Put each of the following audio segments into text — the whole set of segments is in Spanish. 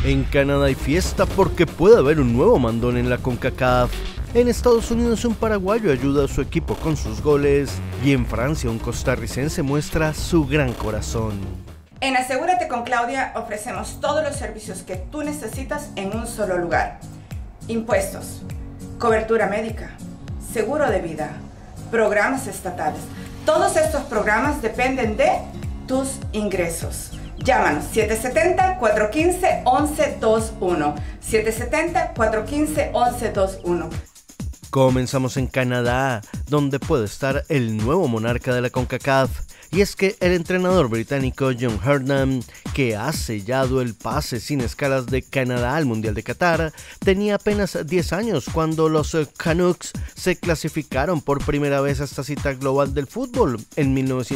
En Canadá hay fiesta porque puede haber un nuevo mandón en la CONCACAF. En Estados Unidos un paraguayo ayuda a su equipo con sus goles y en Francia un costarricense muestra su gran corazón. En Asegúrate con Claudia ofrecemos todos los servicios que tú necesitas en un solo lugar. Impuestos, cobertura médica, seguro de vida, programas estatales. Todos estos programas dependen de tus ingresos. Llámanos 770-415-1121. 770-415-1121. Comenzamos en Canadá, donde puede estar el nuevo monarca de la CONCACAF. Y es que el entrenador británico John Herdman, que ha sellado el pase sin escalas de Canadá al Mundial de Qatar, tenía apenas 10 años cuando los Canucks se clasificaron por primera vez a esta cita global del fútbol en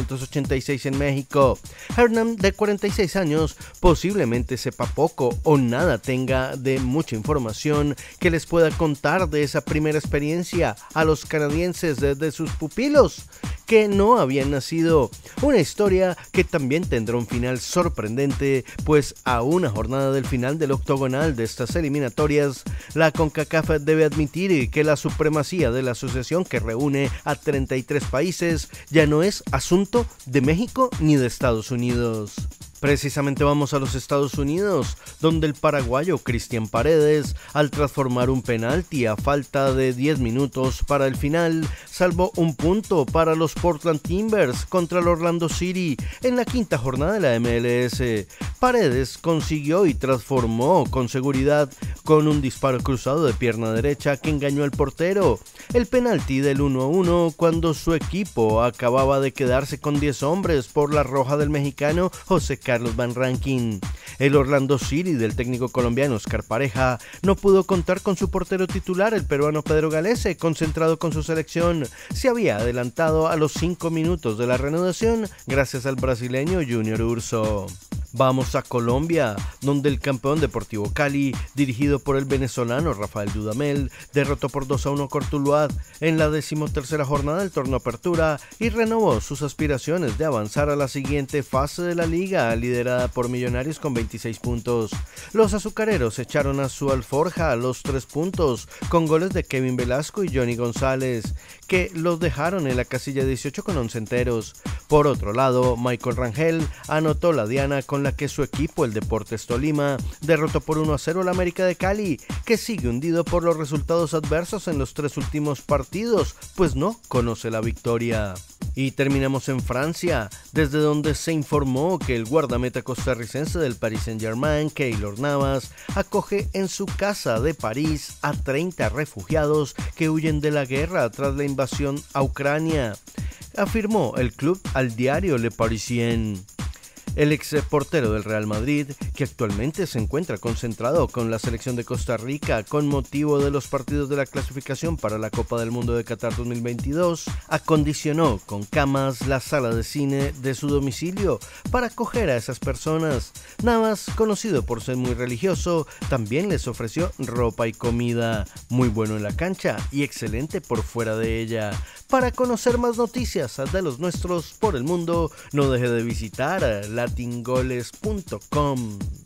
1986 en México. Herdman, de 46 años, posiblemente sepa poco o nada tenga de mucha información que les pueda contar de esa primera experiencia a los canadienses desde sus pupilos, que no habían nacido. Una historia que también tendrá un final sorprendente, pues a una jornada del final del octogonal de estas eliminatorias, la CONCACAF debe admitir que la supremacía de la asociación que reúne a 33 países ya no es asunto de México ni de Estados Unidos. Precisamente vamos a los Estados Unidos, donde el paraguayo Cristian Paredes, al transformar un penalti a falta de 10 minutos para el final, salvó un punto para los Portland Timbers contra el Orlando City en la quinta jornada de la MLS. Paredes consiguió y transformó con seguridad con un disparo cruzado de pierna derecha que engañó al portero. El penalti del 1-1 cuando su equipo acababa de quedarse con 10 hombres por la roja del mexicano José Carlos Van Rankin. El Orlando City del técnico colombiano Oscar Pareja no pudo contar con su portero titular, el peruano Pedro Galese, concentrado con su selección. Se había adelantado a los 5 minutos de la reanudación gracias al brasileño Junior Urso. Vamos a Colombia, donde el campeón Deportivo Cali, dirigido por el venezolano Rafael Dudamel, derrotó por 2-1 a Cortuluá en la 13ª jornada del torneo Apertura y renovó sus aspiraciones de avanzar a la siguiente fase de la liga, liderada por Millonarios con 26 puntos. Los azucareros echaron a su alforja los 3 puntos con goles de Kevin Velasco y Johnny González, que los dejaron en la casilla 18 con 11 enteros. Por otro lado, Michael Rangel anotó la diana con la que su equipo, el Deportes Tolima, derrotó por 1-0 al América de Cali, que sigue hundido por los resultados adversos en los 3 últimos partidos, pues no conoce la victoria. Y terminamos en Francia, desde donde se informó que el guardameta costarricense del Paris Saint-Germain, Keylor Navas, acoge en su casa de París a 30 refugiados que huyen de la guerra tras la invasión a Ucrania, afirmó el club al diario Le Parisien. El ex portero del Real Madrid, que actualmente se encuentra concentrado con la selección de Costa Rica con motivo de los partidos de la clasificación para la Copa del Mundo de Qatar 2022, acondicionó con camas la sala de cine de su domicilio para acoger a esas personas. Navas, conocido por ser muy religioso, también les ofreció ropa y comida, muy bueno en la cancha y excelente por fuera de ella. Para conocer más noticias de los nuestros por el mundo, no deje de visitar latingoles.com.